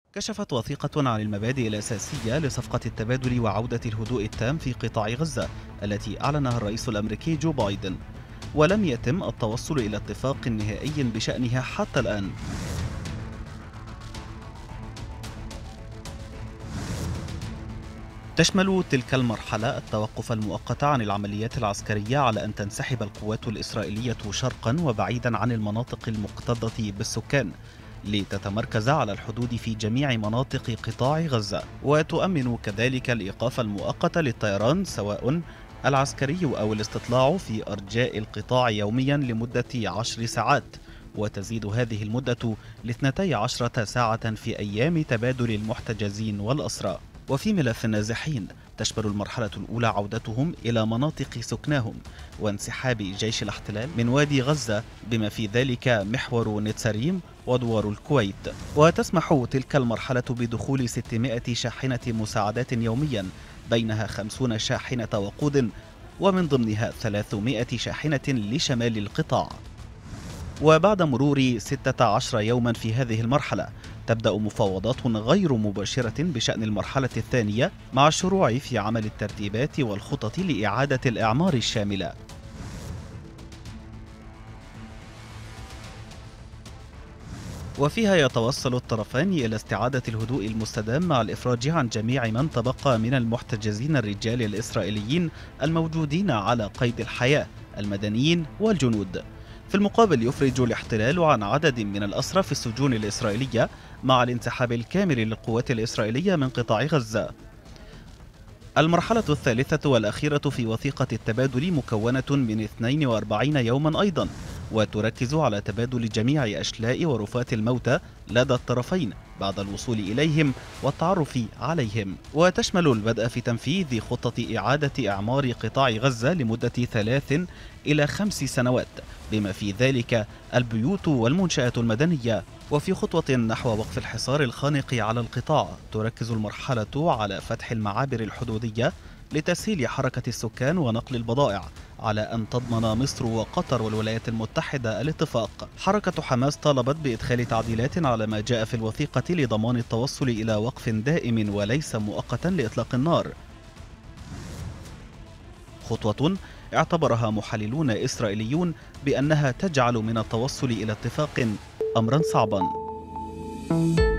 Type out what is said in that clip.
كشفت وثيقة عن المبادئ الأساسية لصفقة التبادل وعودة الهدوء التام في قطاع غزة التي أعلنها الرئيس الأمريكي جو بايدن، ولم يتم التوصل إلى اتفاق نهائي بشأنها حتى الآن. تشمل تلك المرحلة التوقف المؤقت عن العمليات العسكرية على أن تنسحب القوات الإسرائيلية شرقا وبعيدا عن المناطق المكتظة بالسكان، لتتمركز على الحدود في جميع مناطق قطاع غزة، وتؤمن كذلك الإيقاف المؤقت للطيران سواء العسكري أو الاستطلاع في أرجاء القطاع يوميا لمدة 10 ساعات، وتزيد هذه المدة ل 12 ساعة في أيام تبادل المحتجزين والأسرى. وفي ملف النازحين تشمل المرحلة الأولى عودتهم إلى مناطق سكناهم وانسحاب جيش الاحتلال من وادي غزة بما في ذلك محور نتساريم ودوار الكويت، وتسمح تلك المرحلة بدخول 600 شاحنة مساعدات يوميا، بينها 50 شاحنة وقود ومن ضمنها 300 شاحنة لشمال القطاع. وبعد مرور 16 يوما في هذه المرحلة تبدأ مفاوضات غير مباشرة بشأن المرحلة الثانية مع الشروع في عمل الترتيبات والخطط لإعادة الإعمار الشاملة. وفيها يتوصل الطرفان إلى استعادة الهدوء المستدام مع الإفراج عن جميع من تبقى من المحتجزين الرجال الإسرائيليين الموجودين على قيد الحياة، المدنيين والجنود. في المقابل يفرج الاحتلال عن عدد من الأسرى في السجون الإسرائيلية مع الانسحاب الكامل للقوات الإسرائيلية من قطاع غزة. المرحلة الثالثة والأخيرة في وثيقة التبادل مكونة من 42 يوما أيضا، وتركز على تبادل جميع أشلاء ورفات الموتى لدى الطرفين بعد الوصول إليهم والتعرف عليهم، وتشمل البدء في تنفيذ خطة إعادة إعمار قطاع غزة لمدة 3 إلى 5 سنوات بما في ذلك البيوت والمنشآت المدنية. وفي خطوة نحو وقف الحصار الخانق على القطاع تركز المرحلة على فتح المعابر الحدودية لتسهيل حركة السكان ونقل البضائع، على أن تضمن مصر وقطر والولايات المتحدة الاتفاق. حركة حماس طالبت بإدخال تعديلات على ما جاء في الوثيقة لضمان التوصل إلى وقف دائم وليس مؤقتا لإطلاق النار، خطوة اعتبرها محللون إسرائيليون بأنها تجعل من التوصل إلى اتفاق أمرا صعبا.